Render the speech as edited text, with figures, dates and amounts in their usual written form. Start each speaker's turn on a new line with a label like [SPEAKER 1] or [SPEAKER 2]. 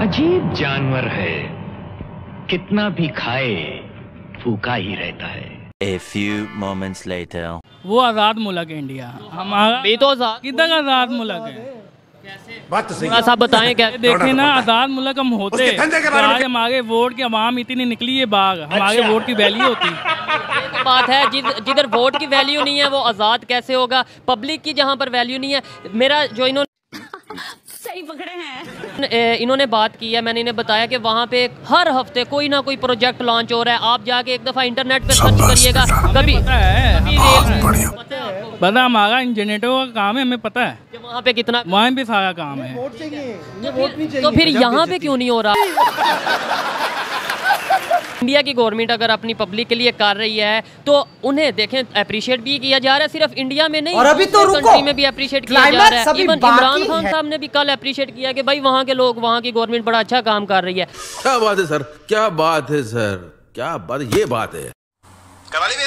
[SPEAKER 1] अजीब जानवर है, कितना भी खाए भूखा ही रहता है।
[SPEAKER 2] A few moments later.
[SPEAKER 3] वो आजाद मुल्क है इंडिया, हमारा
[SPEAKER 4] भी तो आजाद
[SPEAKER 3] किधर आजाद मुल्क है?
[SPEAKER 5] बात तो सही
[SPEAKER 4] थोड़ा सा बताएं क्या
[SPEAKER 3] देखे ना, आजाद मुल्क हम होते आज हमारे वोट की आवाम इतनी निकली है बाग, हमारे वोट की वैल्यू होती।
[SPEAKER 4] तो बात है जिधर वोट की वैल्यू नहीं है वो आजाद कैसे होगा? पब्लिक की जहाँ पर वैल्यू नहीं है। मेरा जो इन्होंने
[SPEAKER 6] सही पकड़े हैं,
[SPEAKER 4] इन्होंने बात की है, मैंने इन्हें बताया कि वहाँ पे हर हफ्ते कोई ना कोई प्रोजेक्ट लॉन्च हो रहा है। आप जाके एक दफा इंटरनेट पे सर्च करिएगा, कभी
[SPEAKER 3] पता हमारा इंजीनियरों का काम है, हमें पता है
[SPEAKER 4] कि वहाँ पे कितना,
[SPEAKER 3] वहाँ भी सारा काम है।
[SPEAKER 4] तो फिर यहाँ पे क्यों नहीं हो रहा? इंडिया की गवर्नमेंट अगर अपनी पब्लिक के लिए कर रही है तो उन्हें देखें अप्रिशिएट भी किया जा रहा है, सिर्फ इंडिया में नहीं,
[SPEAKER 7] और अभी तो
[SPEAKER 4] कंट्री में भी अप्रिशिएट किया जा रहा है। इवन इमरान खान साहब ने भी कल अप्रिशिएट किया कि भाई वहाँ के लोग, वहाँ की गवर्नमेंट बड़ा अच्छा काम कर रही है।
[SPEAKER 8] क्या बात है सर, क्या बात है सर, क्या बात, ये बात है।
[SPEAKER 5] करवा ली